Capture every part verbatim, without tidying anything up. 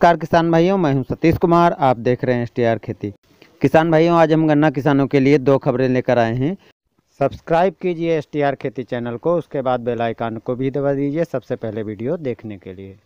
नमस्कार किसान भाइयों, मैं हूं सतीश कुमार। आप देख रहे हैं एस टी आर खेती। किसान भाइयों, आज हम गन्ना किसानों के लिए दो खबरें लेकर आए हैं। सब्सक्राइब कीजिए एस टी आर खेती चैनल को, उसके बाद बेल आइकन को भी दबा दीजिए सबसे पहले वीडियो देखने के लिए।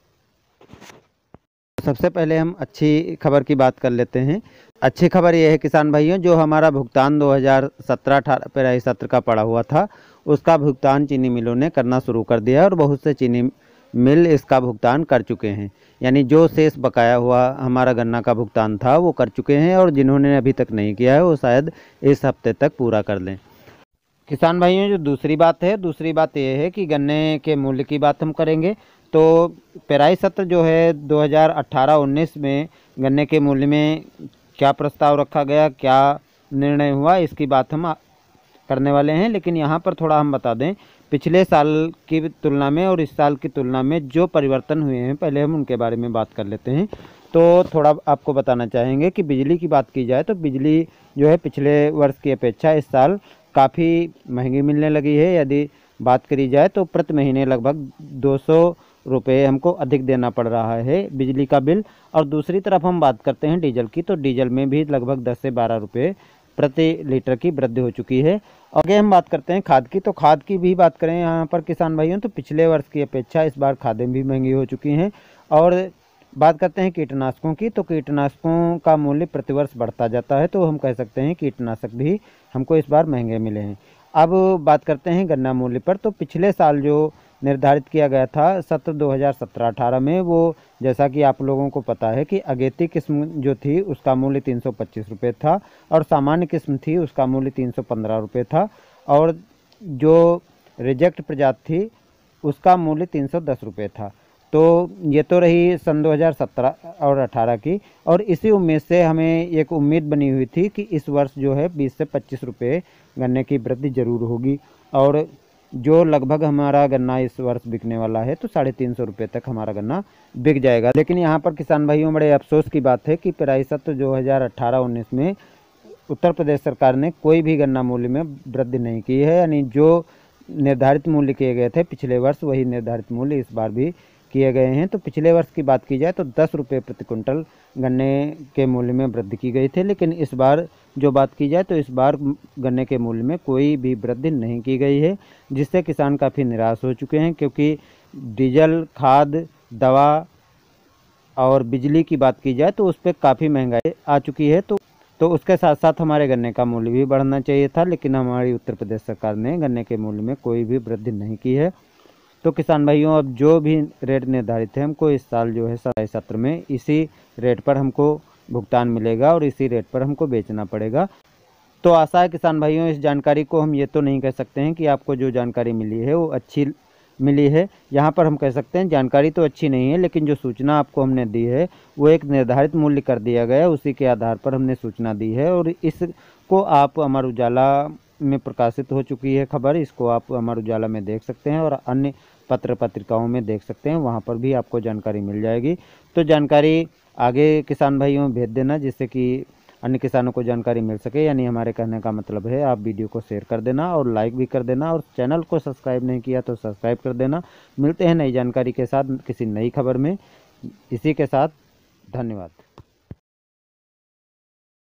सबसे पहले हम अच्छी खबर की बात कर लेते हैं। अच्छी खबर यह है किसान भाइयों, जो हमारा भुगतान दो हज़ार सत्रह अठारह पेराई सत्र का पड़ा हुआ था, उसका भुगतान चीनी मिलों ने करना शुरू कर दिया और बहुत से चीनी मिल इसका भुगतान कर चुके हैं। यानी जो शेष बकाया हुआ हमारा गन्ना का भुगतान था वो कर चुके हैं, और जिन्होंने अभी तक नहीं किया है वो शायद इस हफ्ते तक पूरा कर लें। किसान भाइयों, जो दूसरी बात है दूसरी बात यह है कि गन्ने के मूल्य की बात हम करेंगे। तो पेराई सत्र जो है दो हज़ार अठारह उन्नीस में गन्ने के मूल्य में क्या प्रस्ताव रखा गया, क्या निर्णय हुआ, इसकी बात हम करने वाले हैं। लेकिन यहाँ पर थोड़ा हम बता दें, पिछले साल की तुलना में और इस साल की तुलना में जो परिवर्तन हुए हैं, पहले हम उनके बारे में बात कर लेते हैं। तो थोड़ा आपको बताना चाहेंगे कि बिजली की बात की जाए तो बिजली जो है पिछले वर्ष की अपेक्षा इस साल काफ़ी महंगी मिलने लगी है। यदि बात करी जाए तो प्रति महीने लगभग दो सौ रुपये हमको अधिक देना पड़ रहा है बिजली का बिल। और दूसरी तरफ हम बात करते हैं डीजल की, तो डीजल में भी लगभग दस से बारह रुपये प्रति लीटर की वृद्धि हो चुकी है। आगे हम बात करते हैं खाद की, तो खाद की भी बात करें यहाँ पर किसान भाइयों, तो पिछले वर्ष की अपेक्षा इस बार खादें भी महंगी हो चुकी हैं। और बात करते हैं कीटनाशकों की, तो कीटनाशकों का मूल्य प्रतिवर्ष बढ़ता जाता है, तो हम कह सकते हैं कीटनाशक भी हमको इस बार महंगे मिले हैं। अब बात करते हैं गन्ना मूल्य पर, तो पिछले साल जो निर्धारित किया गया था सत्र दो हज़ार सत्रह अठारह में, वो जैसा कि आप लोगों को पता है कि अगेती किस्म जो थी उसका मूल्य तीन सौ पच्चीस रुपये था, और सामान्य किस्म थी उसका मूल्य तीन सौ पंद्रह रुपये था, और जो रिजेक्ट प्रजाति थी उसका मूल्य तीन सौ दस रुपये था। तो ये तो रही सन दो हज़ार सत्रह और अठारह की, और इसी उम्मीद से हमें एक उम्मीद बनी हुई थी कि इस वर्ष जो है बीस से पच्चीस रुपये गन्ने की वृद्धि जरूर होगी, और जो लगभग हमारा गन्ना इस वर्ष बिकने वाला है तो साढ़े तीन सौ रुपये तक हमारा गन्ना बिक जाएगा। लेकिन यहाँ पर किसान भाइयों बड़े अफसोस की बात है कि पेराई सत्र दो हज़ार अठारह उन्नीस में उत्तर प्रदेश सरकार ने कोई भी गन्ना मूल्य में वृद्धि नहीं की है। यानी जो निर्धारित मूल्य किए गए थे पिछले वर्ष, वही निर्धारित मूल्य इस बार भी किए गए हैं। तो पिछले वर्ष की बात की जाए तो दस रुपये प्रति कुंटल गन्ने के मूल्य में वृद्धि की गई थी, लेकिन इस बार जो बात की जाए तो इस बार गन्ने के मूल्य में कोई भी वृद्धि नहीं की गई है, जिससे किसान काफ़ी निराश हो चुके हैं। क्योंकि डीजल, खाद, दवा और बिजली की बात की जाए तो उस पर काफ़ी महंगाई आ चुकी है। तो तो उसके साथ साथ हमारे गन्ने का मूल्य भी बढ़ना चाहिए था, लेकिन हमारी उत्तर प्रदेश सरकार ने गन्ने के मूल्य में कोई भी वृद्धि नहीं की है। तो किसान भाइयों, अब जो भी रेट निर्धारित है हमको इस साल जो है पेराई सत्र में इसी रेट पर हमको भुगतान मिलेगा और इसी रेट पर हमको बेचना पड़ेगा। तो आशा है किसान भाइयों, इस जानकारी को हम ये तो नहीं कह सकते हैं कि आपको जो जानकारी मिली है वो अच्छी मिली है। यहाँ पर हम कह सकते हैं जानकारी तो अच्छी नहीं है, लेकिन जो सूचना आपको हमने दी है वो एक निर्धारित मूल्य कर दिया गया, उसी के आधार पर हमने सूचना दी है। और इसको आप अमर उजाला में प्रकाशित हो चुकी है खबर, इसको आप अमर उजाला में देख सकते हैं और अन्य पत्र पत्रिकाओं में देख सकते हैं, वहाँ पर भी आपको जानकारी मिल जाएगी। तो जानकारी आगे किसान भाइयों भेज देना, जिससे कि अन्य किसानों को जानकारी मिल सके। यानी हमारे कहने का मतलब है आप वीडियो को शेयर कर देना और लाइक भी कर देना, और चैनल को सब्सक्राइब नहीं किया तो सब्सक्राइब कर देना। मिलते हैं नई जानकारी के साथ किसी नई खबर में। इसी के साथ धन्यवाद।